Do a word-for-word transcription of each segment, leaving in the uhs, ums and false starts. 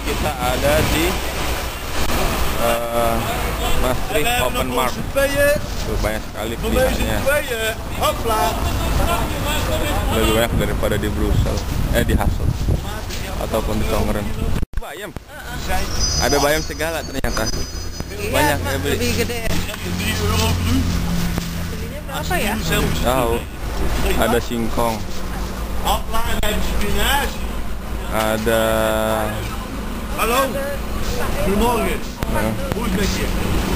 kita ada di uh, Maastricht Open Markt. Tuh, banyak sekali pilihannya. Lebih banyak daripada di Brussel, eh di Hasselt ataupun di Tongeren. Bayam. Ada bayam segala ternyata. Banyak ya beli. Lebih gede. Belinya berapa ya? Tahu. Ada singkong. Ada. Halo. Goedemorgen. Hoe is het met je?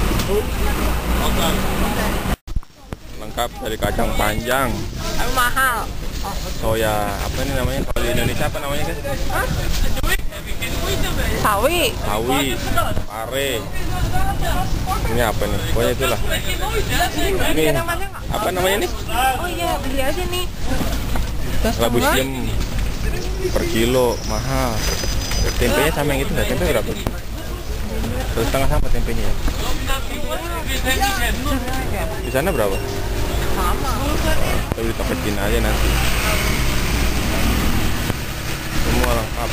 Lengkap dari kacang panjang. Tapi mahal. Soya, apa ini namanya kalau di Indonesia apa namanya kan? Sawi. Sawi, pare. Ini apa nih? Pokoknya itulah. Ini apa namanya nih? Oh iya, beli aja nih. Labu siam per kilo mahal. Tempenya sama yang itu nggak? Tempe berapa? Satu setengah sama tempenya. Di sana berapa? Sama. Kita beli paket Cina aja nanti. Semua lengkap.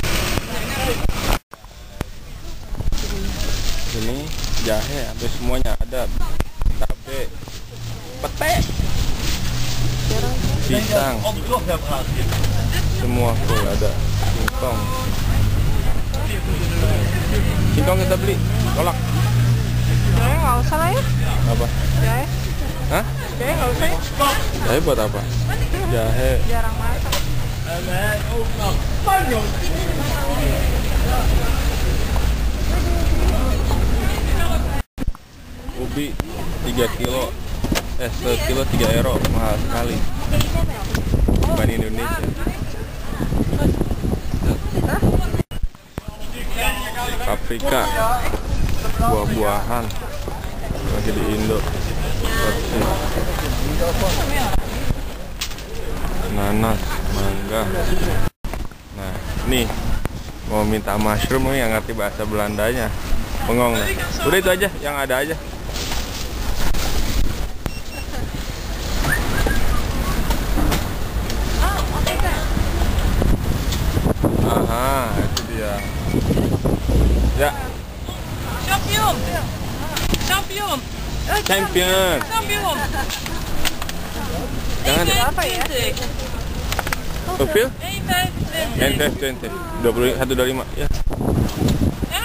Ini jahe, hampir semuanya ada. Tape, pete, pisang, semua full ada. Singkong, singkong kita beli, tolak. Jahe nggak usah lah ya. Apa? Jahe. Hah? Jahe nggak usah ya. Jahe buat apa? Jahe. Jarang masak. Ubi tiga kilo, eh sekilo tiga euro, mahal sekali. Bukan Indonesia. Paprika, buah-buahan masih di Indo. Nanas, mangga. Nah, nih mau minta mushroom yang ngerti bahasa Belandanya. Bengong dah. Udah itu aja, yang ada aja. Aha, itu dia. Ya. Champion. Champion. Champion. Champion. Jangan. Berapa ya? Profil? één vijf Ente, ente. dua puluh satu dua lima. Ya. Ja?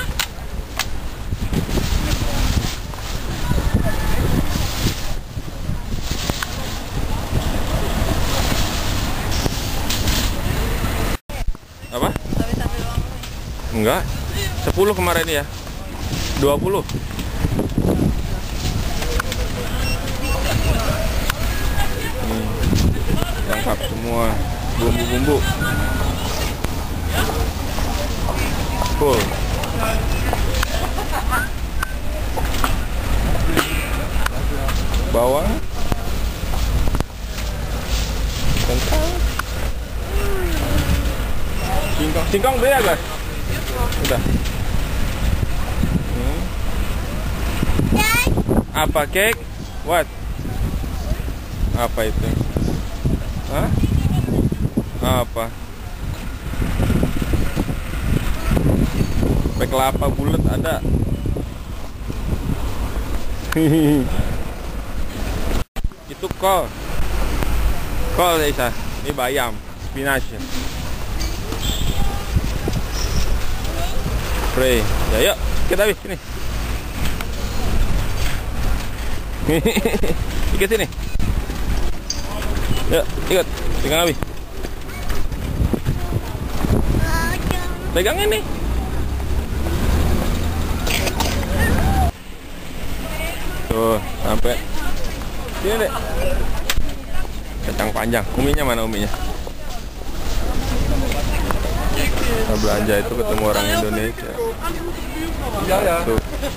Apa? Enggak. sepuluh kemarin ya. dua puluh. Hmm. Lengkap semua bumbu-bumbu. Full. Bawang. Kentang. Singkong, singkong beda guys. Udah. Hmm. Apa cake? What? Apa itu? Hah? Apa? Pakai kelapa bulat ada. Itu kol. Kol Isa. Ini bayam, spinach. Spray. Ya yuk, kita habis sini. Ikut sini. Yuk, ikut. Pegang habis. Pegang ini. Tuh, sampai sini deh. Kacang panjang. Uminya mana uminya? Kita belanja itu ketemu orang Indonesia. Tuh.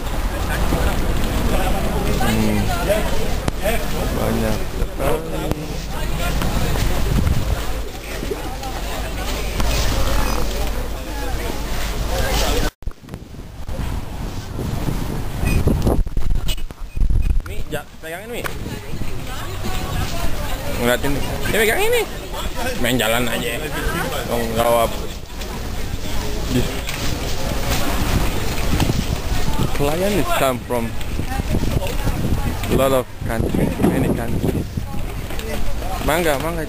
Hmm. Banyak sekali. Mi, ja, pegang ini. Ngeliatin. Ini pegang ini. Main jalan aja. Dong jawab. client is come from a lot of countries, many countries. Mangga, mangga.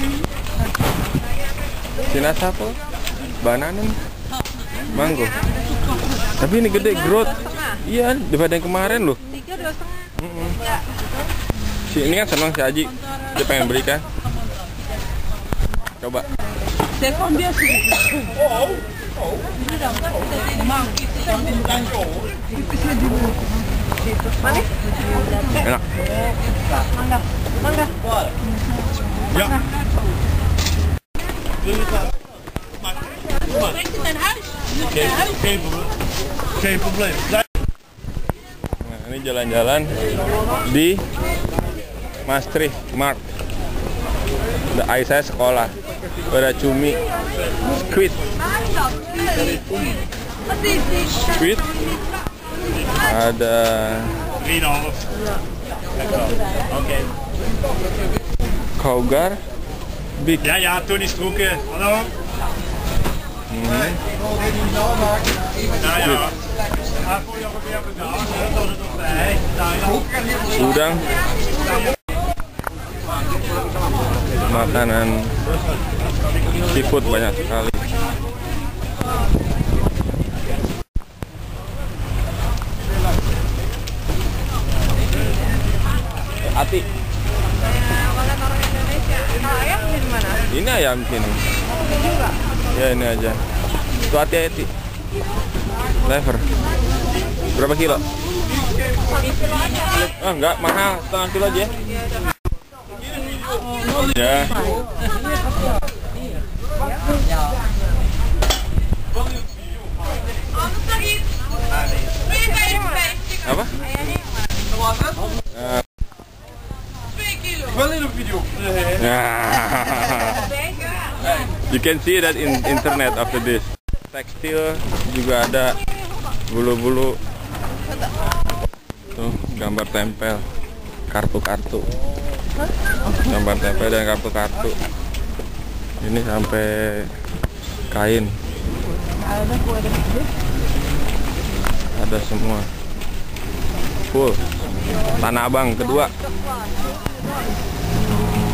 Cina apple, banana, mango. Tapi ini gede, growth. Iya, daripada yang kemarin loh. Tiga dua setengah. Mm -mm. Si ini kan senang si Aji, dia pengen beli kan. Coba. Enak. Mangga, mangga. Ja. Brengt het naar huis. Geen, geen, probleem. Geen probleem. Nah, ini jalan-jalan di Maastricht Markt. Ada ayah saya sekolah. Ada cumi, squid, squid. Ada drie komma vijf. Lekker. Oké. kaugar, big. Ja, ja, Tony Stroeken. Hallo. Hmm. Ja, ja. Ah, voor jou weer bedankt. Dat was het nog bij. Udang, makanan seafood banyak sekali. Ati, Makan orang Indonesia. Kalau ayam di mana? ini ayam sini. Ya ini aja. Itu hati hati. Lever. Berapa kilo? Ah enggak mahal, setengah kilo aja. Ya. Apa? Uh, Wel in een video. You can see that in internet after this. Tekstil juga ada, bulu-bulu. Tuh gambar tempel, kartu-kartu. Gambar tempel dan kartu-kartu. Ini sampai kain. Ada semua. Full. Tanah Abang kedua.